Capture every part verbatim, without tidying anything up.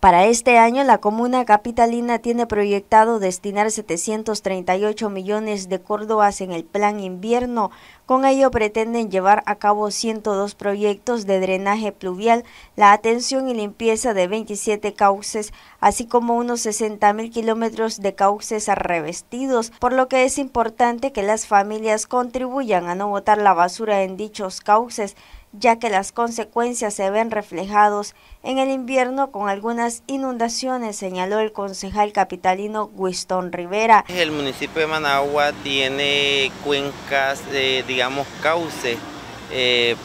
Para este año, la comuna capitalina tiene proyectado destinar setecientos treinta y ocho millones de córdobas en el plan invierno. Con ello pretenden llevar a cabo ciento dos proyectos de drenaje pluvial, la atención y limpieza de veintisiete cauces, así como unos sesenta mil kilómetros de cauces revestidos, por lo que es importante que las familias contribuyan a no botar la basura en dichos cauces, ya que las consecuencias se ven reflejados en el invierno con algunas inundaciones, señaló el concejal capitalino Winston Rivera. El municipio de Managua tiene cuencas, eh, digamos, cauces. Eh,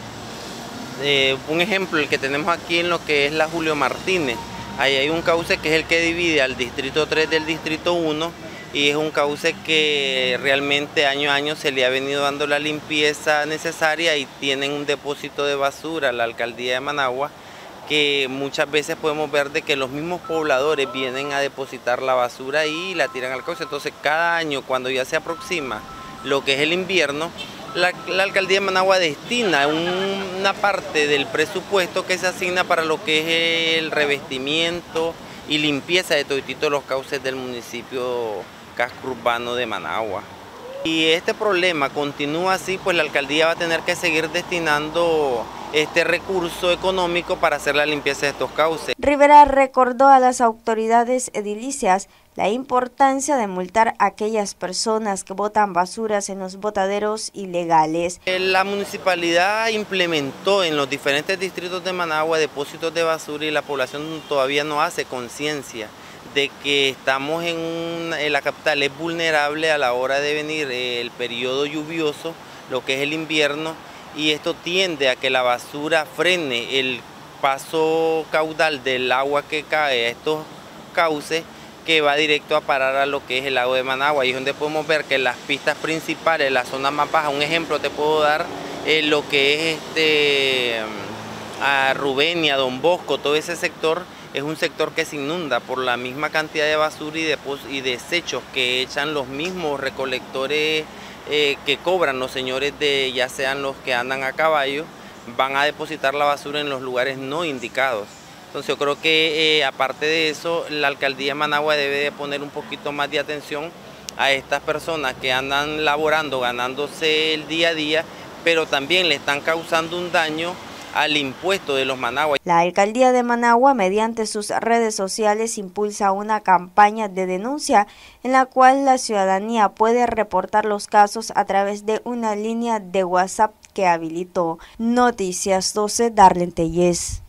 eh, un ejemplo, el que tenemos aquí en lo que es la Julio Martínez. Ahí hay un cauce que es el que divide al distrito tres del distrito uno, y es un cauce que realmente año a año se le ha venido dando la limpieza necesaria y tienen un depósito de basura la alcaldía de Managua, que muchas veces podemos ver de que los mismos pobladores vienen a depositar la basura y la tiran al cauce. Entonces cada año, cuando ya se aproxima lo que es el invierno, la, la alcaldía de Managua destina un, una parte del presupuesto que se asigna para lo que es el revestimiento y limpieza de todititos los cauces del municipio casco urbano de Managua. Y este problema continúa así, pues la alcaldía va a tener que seguir destinando este recurso económico para hacer la limpieza de estos cauces. Rivera recordó a las autoridades edilicias la importancia de multar a aquellas personas que botan basuras en los botaderos ilegales. La municipalidad implementó en los diferentes distritos de Managua depósitos de basura y la población todavía no hace conciencia de que estamos en, una, en la capital, es vulnerable a la hora de venir el periodo lluvioso, lo que es el invierno, y esto tiende a que la basura frene el paso caudal del agua que cae a estos cauces, que va directo a parar a lo que es el lago de Managua. Y es donde podemos ver que las pistas principales, la zona más baja, un ejemplo te puedo dar, eh, lo que es este, a Rubenia, Don Bosco, todo ese sector, es un sector que se inunda por la misma cantidad de basura y, de, y desechos que echan los mismos recolectores eh, que cobran los señores, de ya sean los que andan a caballo, van a depositar la basura en los lugares no indicados. Entonces yo creo que eh, aparte de eso, la alcaldía de Managua debe de poner un poquito más de atención a estas personas que andan laborando, ganándose el día a día, pero también le están causando un daño al impuesto de los Managua. La alcaldía de Managua, mediante sus redes sociales, impulsa una campaña de denuncia en la cual la ciudadanía puede reportar los casos a través de una línea de WhatsApp que habilitó. Noticias doce, Darlene Tellez.